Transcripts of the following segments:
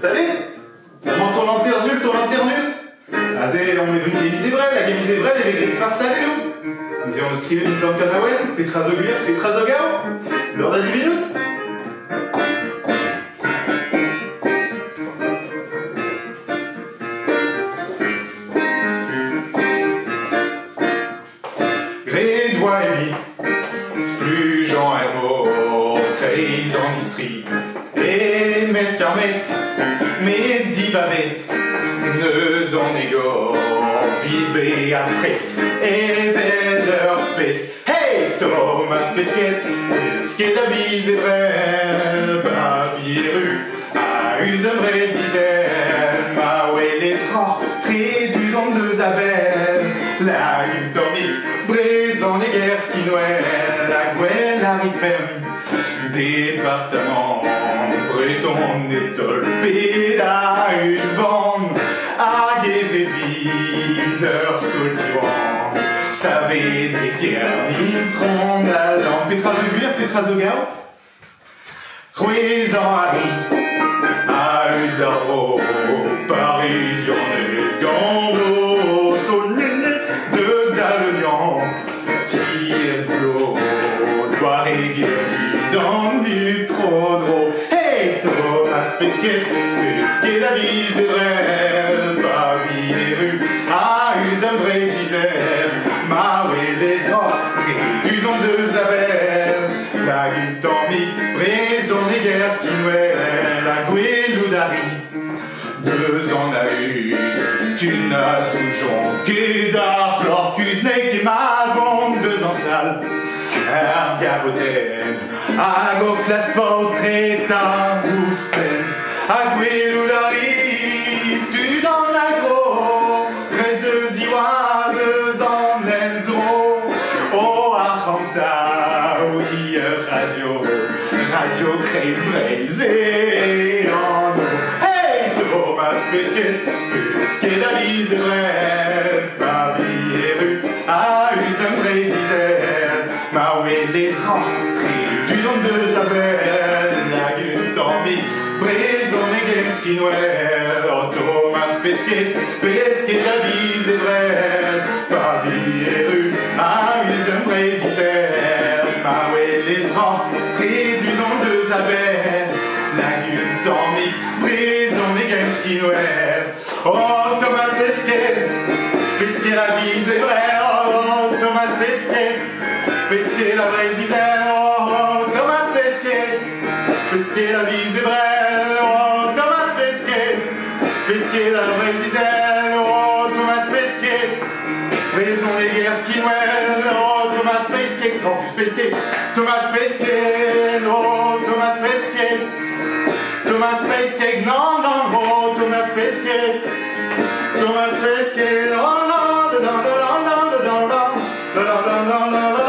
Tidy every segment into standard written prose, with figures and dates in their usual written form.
Salut! Comment ton enterre-zul, ton enterre-nul? Azé, on est venu les misébrels, la gamme misébrel, et les grilles par ça, et nous! Nous avons scrivé une dame canawel, Petrazoguir, Petrazogao, lors d'Asie minute. Grédois et vite, Splugeant et mot, Treis en Istrie, et Mescarmesque, mais Dibabet, Neus en égo, Vibé à fresque, et Veller pesque. Hey, Thomas Pesquet, Pesquet d'Avis et vrai, Baviru, à Us de vrai Zizel, Maoué les Srans, Tré du don de Zabel, la Gultormique, Brézan les guerres Skinoël, la Gouelle, la Ripem, département, Breton, Étole, Péda, une bande, à Guévédideur, Scoltiwan, Savez des guerres, Nitron, Allant, Petrazoguir, Petrazogao, Ruizan, Harry, à Us d'Arro, Parision, et Gando, Tonnet, de Dalognan, Tire-Boulot, Loire et Guéry, dans du Trodro. Hey, Thomas Pesquet, Pesquet la vie, c'est vrai, Bavi et rue, à Us d'un vrai Zizel, Maoué les entrées du don de Zabel, la Gultormique, Brézon des guerres Skinoël, la Goueloudari, deux en Aus, Tunas ou Jon, Kédar, Florcus, Nek et Mavon, deux en salle, Ergaroden, Agoclas, Portrétin, Ouspen, Agoueloudari, tu dans l'agro, reste de Ziwa, deux en Endro, oh Archanta, oui, Radio Craze Braze et Ando. Hey, Thomas Pesquet, Pesquet d'Avis et vrai, Paris et rue, à Us d'un vrai Zizel, Maoué les rentrées du nom de Zabel, la Gultormique, Brézon et games Skinoël, oh Thomas Pesquet, Pesquet d'Avis et vrai, Paris et rue, à Us d'un vrai Zizel, Maoué les rentrées du nom de Zabel, la Gultormique, Brézon et games Skinoël, oh Thomas Pesquet, Pesquet la vie c'est vrai, oh Thomas Pesquet, Pesquet la vraie Zizel, oh Thomas Pesquet, Pesquet la vie c'est vrai, oh Thomas Pesquet, Pesquet la vraie Zizel, oh Thomas Pesquet, Brézon les guerres Skinoël, oh Thomas Pesquet, non plus Pesquet, Thomas Pesquet, oh Thomas Pesquet, Thomas Pesquet, non, non, oh Thomas Pesquet, Thomas Pesquet, oh non, non, non, non, non, non, non, non, non, non, non, non.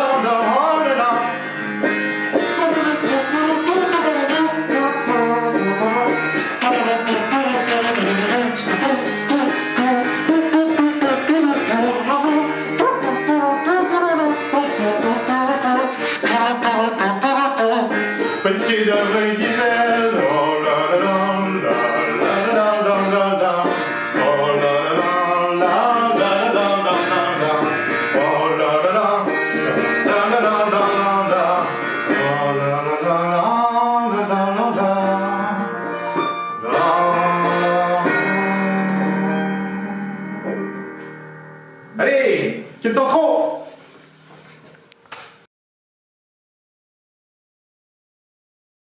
Pesquet d'un vrai Zizel, oh la la la la la la la la la, oh la la la la la la la la, oh la la la la la la la la, oh la la la la la la la. Allez, quel temps trop?